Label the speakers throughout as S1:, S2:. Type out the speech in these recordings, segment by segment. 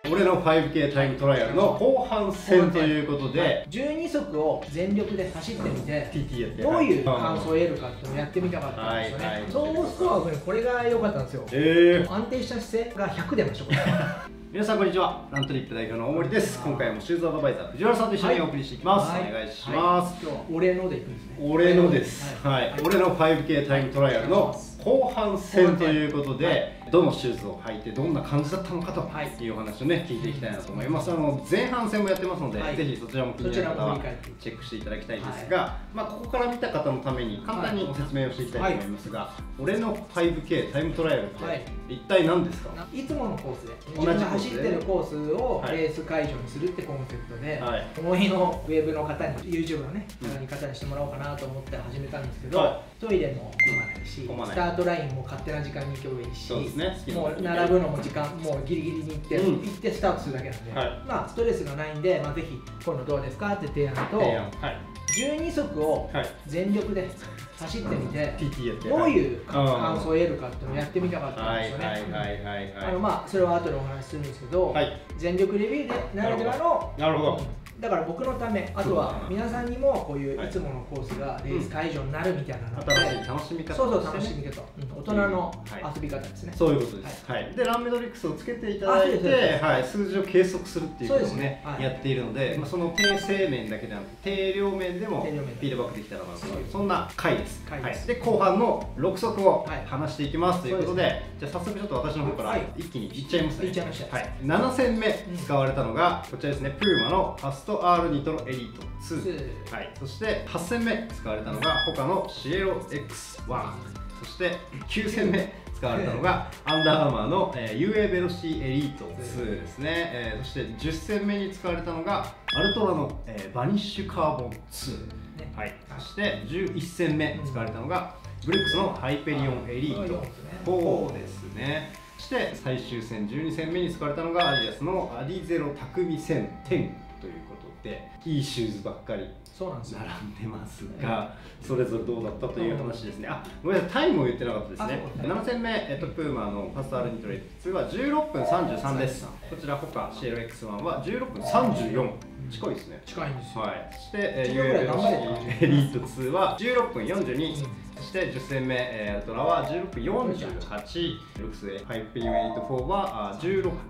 S1: 俺の 5K タイムトライアルの後半戦ということで、
S2: 12足を全力で走ってみて
S1: TT やって
S2: どういう感想を得るかっていうのをやってみたかったんですよね。総合スコアはこれが良かったんですよ。安定した姿勢が100出ました。これ
S1: 皆さんこんにちは。ラントリップ代表の大森です。今回もシューズアドバイザー藤原さんと一緒にお送りしていきます。お願いします。
S2: 今日は俺のでいくんですね。
S1: 俺のです。はい。俺の 5K タイムトライアルの後半戦ということで、どのシューズを履いてどんな感じだったのかというお話をね聞いていきたいなと思います。前半戦もやってますので、ぜひそちらも気になる方はチェックしていただきたいんですが、ここから見た方のために簡単にご説明をしていきたいと思いますが、俺の 5K タイムトライアルって一体何ですか？
S2: いつものコースで自分が走ってるコースをレース会場にするってコンセプトで、この日のウェブの方に YouTube のね方にしてもらおうかなと思って始めたんですけど、トイレも組まないし、スタートラインも勝手な時間に行けばいいし、もう並ぶのも時間もうギリギリに行ってスタートするだけなんで、ストレスがないんで、ぜひこういうのどうですかって提案と、12足を全力で走ってみてどういう感想を得るかっていうのをやってみたかったんですよね。それは後でお話しするんですけど、全力レビューでならではの、なるほど、だから僕のため、あとは皆さんにもこういういつものコースがレース会場になるみたいなので、
S1: 新しい楽しみ方、
S2: そうそう楽しみ方、大人の遊び方ですね。
S1: そういうことです。でランメトリックスをつけていただいて、数字を計測するっていうことをねやっているので、その定性面だけではなく定量面でもフィードバックできたらなという、そんな回です。で後半の6足を話していきますということで、じゃあ早速ちょっと私の方から一気にいっちゃいますね。いっちゃいました。7戦目使われたのがこちらですね。プーマのファスト R ニトロエリート2、そして8戦目使われたのが他のシエロ X1、そして9戦目使われたのがアンダーアーマーの UA ベロシティエリート2ですね。そして10戦目に使われたのがアルトラのバニッシュカーボン2、そして11戦目使われたのがブレックスのハイペリオンエリート4ですね。そして最終戦12戦目に使われたのがアディダスのアディゼロ匠戦10ということで、いいシューズばっかり並んでますが、それぞれどうだったという話ですね。ごめんなさい、タイムを言ってなかったですね。7戦目、プーマのファスト R ニトロエ2は16分33です。こちら他シエロ X1 は16分34。近いですね。近いんですよ。そして UA エリート2は16分42。そして10戦目アルトラは16分48。ルクスハイペリオンエリート4は16分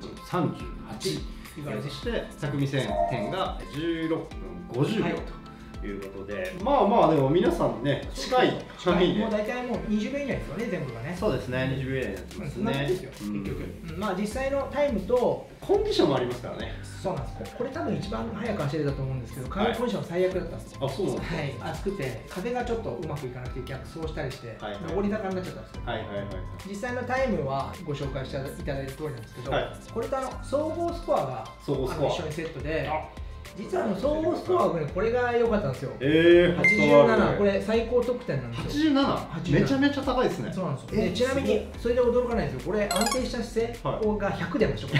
S1: 38。そして匠戦10が16分50秒ということで、でも皆さんね近い範囲で、もう大体もう20秒以内ですよね、全部がね。そうですね、20秒以内になってますね。結局実際のタイムとコンディションもありますからね。そうなんです。これ多分一番早く走れたと思うんですけど、カーコンディション最悪だったんですよ。あ、そうなんですか。暑くて風がちょっとうまくいかなくて逆走したりして上り坂になっちゃったんですよ。実際のタイムはご紹介していただいた通りなんですけど、これと総合スコアが一緒にセットで、実は総合スコアはこれが良かったんですよ。87、これ最高得点なんですよ。87、めちゃめちゃ高いですね。そうなんですよ。ちなみにそれで驚かないですよ。これ安定した姿勢が100出ました。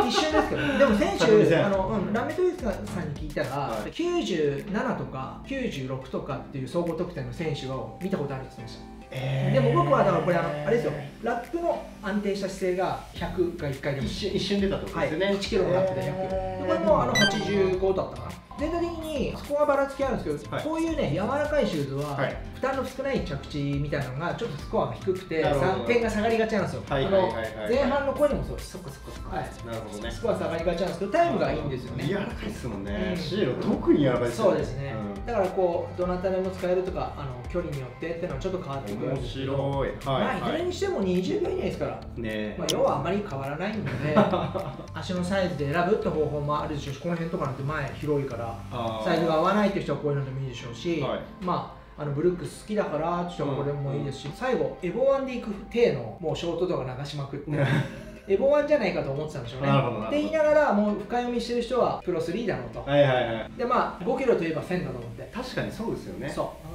S1: 一瞬ですけど、でも選手ラメトリックスさんに聞いたら97とか96とかっていう総合得点の選手を見たことあるって言ってました。でも僕はだからこれあれですよ、ラップの安定した姿勢が100が1回でも一瞬出たってことですよね。1キロのラップで100、これも85だったかな。全体的にスコアばらつきあるんですけど、こういうね柔らかいシューズは負担の少ない着地みたいなのがちょっとスコアが低くて点が下がりがちなんですよ。前半の声でもそうです。スコア下がりがちなんですけど、タイムがいいんですよね。柔らかいですもんね。シエロ特に柔らかいですよね。そうですね。だからこうどなたでも使えるとか距離によってっていうのはちょっと変わってくるんですけど、いずれにしても20秒以内ですからね。要はあまり変わらないので足のサイズで選ぶって方法もあるでしょうし、この辺とかなんて前広いからサイズが合わないっていう人はこういうのでもいいでしょうし、ブルックス好きだからって人はこれもいいですし、最後エボワンでいく体のもうショート動画流しまくってエボワンじゃないかと思ってたんでしょうね。って言いながらもう深読みしてる人はプロ3だろうと。で5キロといえば1000だと思って。確かにそうですよね。そう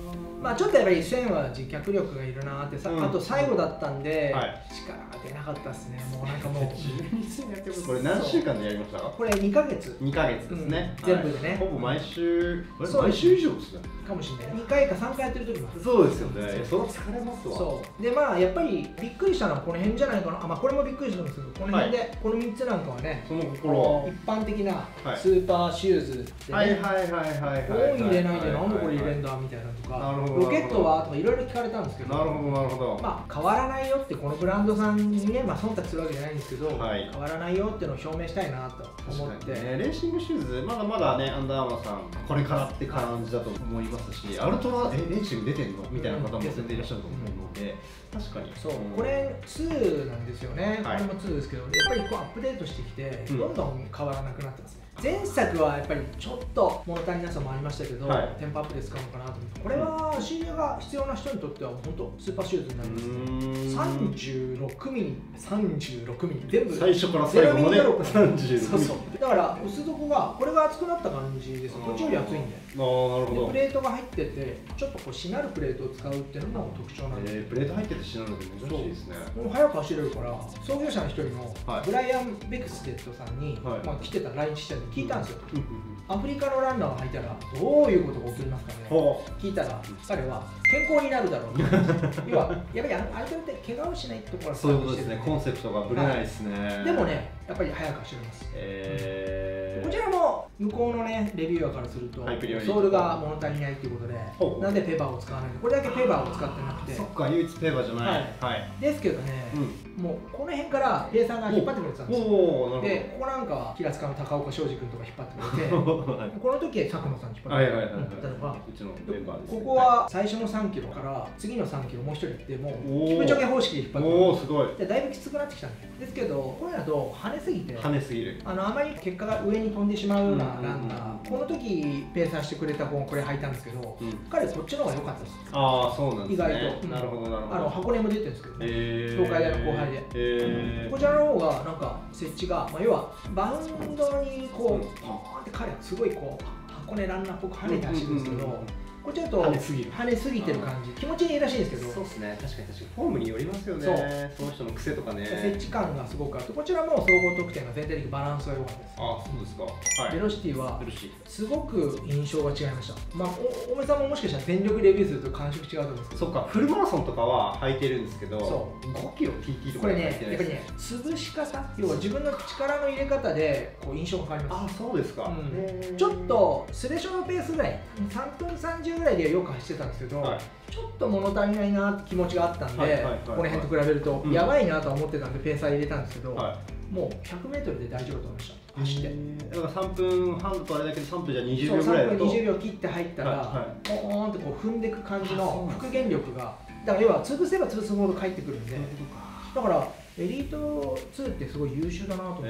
S2: まあちょっとやっぱり1000は持脚力がいるなってさ、あと最後だったんで、力が出なかったですね。もうなんかもう
S1: これ何週間でやりましたか？
S2: これ2ヶ月
S1: ですね。
S2: 全部でね。
S1: ほぼ毎週毎週以上ですね。
S2: かもしれない。2回か3回やってる時もある。
S1: そうですよね。それ疲れますわ。
S2: そうで、まあやっぱりびっくりしたのはこの辺じゃないかな。まあこれもびっくりしたんですけど、この辺でこの3つなんかはね、
S1: その心
S2: 一般的なスーパーシューズでね、入れないでなんでこれ入れんだみたいなとか、ロケットはとかいろいろ聞かれたんですけど、
S1: なるほどなるほど。
S2: まあ変わらないよってこのブランドさんにね、まあ忖度するわけじゃないんですけど、変わらないよっていうのを証明したいなと思って。
S1: レーシングシューズまだまだね、アンダーアーマーさんこれからって感じだと思いますし、アルトラレーシング出てんのみたいな方も全然いらっしゃると思うので、確かに
S2: そう、これ2なんですよね。これも2ですけど、やっぱりこうアップデートしてきてどんどん変わらなくなってますね。前作はやっぱりちょっと物足りなさもありましたけど、テンポアップで使うのかなと思って、これは仕入れが必要な人にとっては本当スーパーシューズになりますね。36ミリ、36ミリ全部
S1: 最初から最後まで36ミリ。
S2: だから薄底がこれが厚くなった感じです。こっちより厚いんで。
S1: なるほど。
S2: プレートが入ってて、ちょっとこうしなるプレートを使うっていうのも特徴なんで。
S1: プレート入っててしなるのって珍しいですね。
S2: もう早く走れるから、創業者の一人のブライアン・ベクステッドさんにまあ来てた来日してたんで聞いたんですよ。アフリカのランナーが履いたらどういうことが起きますかね。聞いたら彼は健康になるだろう。要はやっぱりあれって怪我をしないってところが
S1: そういうことですね。コンセプトがぶれないですね。
S2: でもね、やっぱり早く走れます。こちらも向こうのねレビューアーからするとソールが物足りないっていうことで、なんでペーパーを使わないの。これだけペーパーを使ってなくて、
S1: そっか、唯一ペーパーじゃない。
S2: ですけどね、もうこの辺からペーサーが引っ張ってくれてたんですよ。で、ここなんかは平塚の高岡庄司君とか引っ張ってくれて、この時は佐久野さんに引っ張ってくれたのが、ここは最初の3キロから次の3キロもう一人行ってもうキプチョゲ方式で引っ張ってくれて、だいぶきつくなってきたんですけど、これだと跳ねすぎて、あまり結果が上に飛んでしまうようなランナー、この時ペーサーしてくれた子これ履いたんですけど、彼こっちの方が良かったです。
S1: ああ、そうなんですね。
S2: 意外と。
S1: なるほどなるほど。
S2: 箱根も出てるんですけど、東海大の後輩で。こちらの方がなんか設置が、要はバウンドにこうポーンって彼はすごいこう箱根ランナーっぽく跳ねて走るんですけど、こっちだと跳ねすぎてる感じ、気持ちいいらしいんですけど、
S1: そうですね、確かにフォームによりますよね。その人の癖とかね、
S2: 設置感がすごくあって、こちらも総合得点が全体的にバランスが良かったです。
S1: あ、そうですか。
S2: ベロシティはすごく印象が違いました。大目さんももしかしたら全力レビューすると感触違うと思うんですけど、
S1: そっか、フルマラソンとかは履いてるんですけど、5キロ TT とか
S2: これね、やっぱりね、潰し方、要は自分の力の入れ方でこう印象が変わります。
S1: あ、そうですか。
S2: ちょっとスレショのペースぐらい、3分30ぐらいでよく走ってたんですけど、ちょっと物足りないなって気持ちがあったんで、この辺と比べるとやばいなとは思ってたんでペーサー入れたんですけど、もう 100m で大丈夫と思いました。走って。
S1: だから3分半とあれだけど、3分じゃ20秒ぐらいだと、
S2: 3分20秒切って入ったらポーンってこう踏んでいく感じの復元力が、だから要は潰せば潰すほど返ってくるんで、だからエリート2ってすごい優秀だなと思って、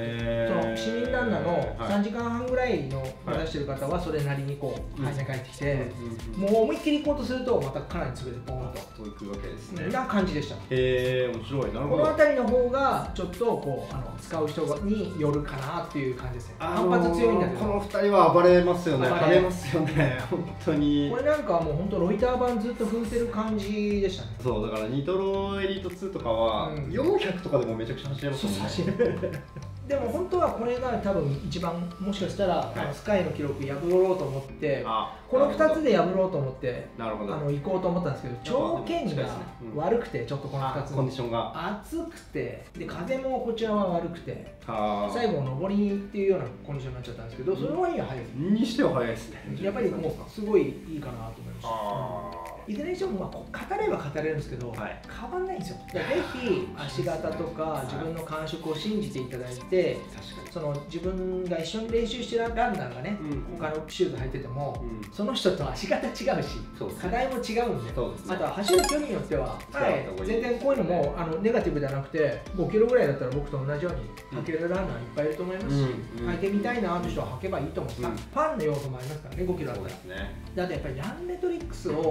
S2: その市民ランナーの3時間半ぐらいの目指してる方はそれなりにこう跳ね返ってきて、もう思いっきり行こうとするとまたかなり潰れてポーンと
S1: いくわけですね。
S2: な感じでした。
S1: 面白い。なるほど。
S2: この辺りの方がちょっとこう使う人によるかなっていう感じですね。反発強いんだけど、
S1: この2人は暴れますよね。跳ねますよね。本当に。
S2: これなんかもう本当ロイター版ずっと踏んでる感じでしたね。
S1: そうだからニトロエリート2とかは400とかでもめちゃくちゃ走れますもんね。
S2: でも本当はこれが多分一番もしかしたらスカイの記録破ろうと思ってこの2つで破ろうと思って行こうと思ったんですけど、条件が悪くて、ちょっとこの2つ
S1: コンディションが
S2: 暑くて、で風もこちらは悪くて、最後上りっていうようなコンディションになっちゃったんですけど、それは早いですね。
S1: にしては早いですね。
S2: やっぱりもうすごいいいかなと思いました。いずれにしても語れば語れるんですけど、変わんないんですよ。ぜひ足型とか自分の感触を信じていただいて、その自分が一緒に練習してるランナーがね、他のシューズ履いてても、その人と足型違うし、課題も違うんで、あとは走る距離によっては、全然こういうのもネガティブではなくて、5キロぐらいだったら僕と同じように履けるランナーいっぱいいると思いますし、履いてみたいなという人は履けばいいと思う。ファンの要素もありますからね、5キロだったら。だってやっぱりランメトリックスをこういう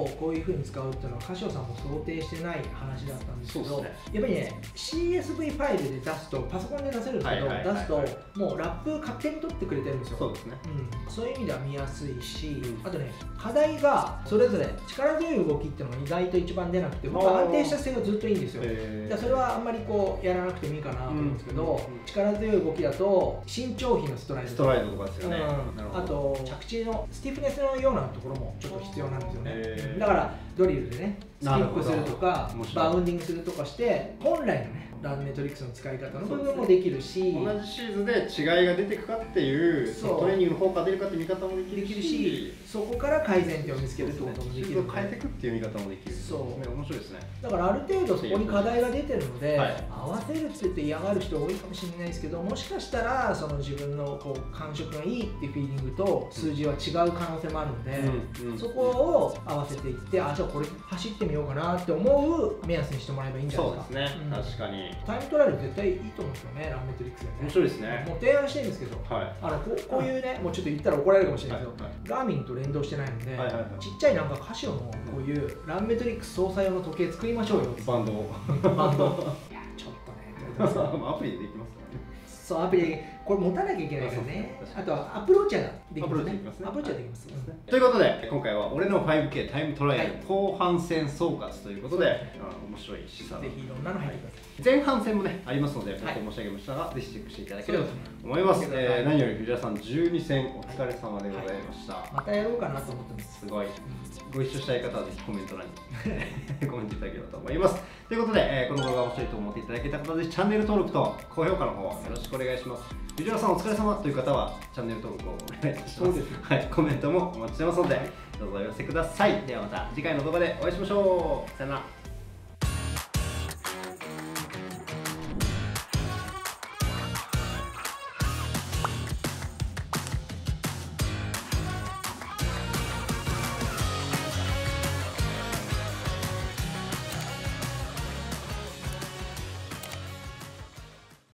S2: いう風に使うっていうのはカシオさんも想定してない話だったんですけど、やっぱりね CSV ファイルで出すとパソコンで出せるんですけど、出すともうラップ勝手に取ってくれてるんですよ。
S1: そうですね、
S2: そういう意味では見やすいし、あとね課題がそれぞれ力強い動きっていうのが意外と一番出なくて、僕は安定した姿勢がずっといいんですよ。それはあんまりこうやらなくてもいいかなと思うんですけど、力強い動きだと身長比のストライドと
S1: かですよね、
S2: あと着地のスティフネスのようなところもちょっと必要なんですよね。だからドリルでねスキップするとかバウンディングするとかして本来のねランメトリックスの使い方の部分もできるし、
S1: 同じシーズで違いが出てくかっていうトレーニングの効果が出るかっていう見方もできるし、
S2: そこから改善点を見つけるってこともできる。
S1: シーズを変えていくっていう見方もできる。
S2: そう
S1: 面白いですね。
S2: だからある程度そこに課題が出てるので、合わせるって言って嫌がる人多いかもしれないですけど、もしかしたらその自分のこう感触がいいっていうフィーリングと数字は違う可能性もあるので、そこを合わせていって、じゃあこれ走ってみようかなって思う目安にしてもらえばいいんじゃないですか。
S1: そうですね、確かに
S2: タイムトライアル絶対いいと思うんですよね、ランメトリックスでね。
S1: 面白いですね。
S2: もう提案してるんですけど、こういうね、もうちょっと言ったら怒られるかもしれないけど、ガーミンと連動してないので、ちっちゃいなんかカシオのこういうランメトリックス搭載用の時計作りましょうよ。
S1: バンドを。
S2: いや、ちょっとね。
S1: アプリでできますからね。
S2: そう、アプリでこれ持たなきゃいけないからね。あとはアプローチャーができますね。アプローチャーできます。
S1: ということで、今回は俺の 5K タイムトライアル後半戦総括ということで、面白い示唆。
S2: ぜひいろんなの入ってください。
S1: 前半戦もね、ありますので、申し上げましたが、ぜひチェックしていただければと思います。何より藤原さん、12戦お疲れ様でございました。
S2: またやろうかなと思ってます。
S1: すごい。ご一緒したい方はぜひコメント欄にコメントいただければと思います。ということで、この動画が面白いと思っていただけた方はぜひチャンネル登録と高評価の方よろしくお願いします。藤原さんお疲れ様という方はチャンネル登録をお願いいたします。はい、コメントもお待ちしてますので、どうぞお寄せください。ではまた次回の動画でお会いしましょう。さよなら。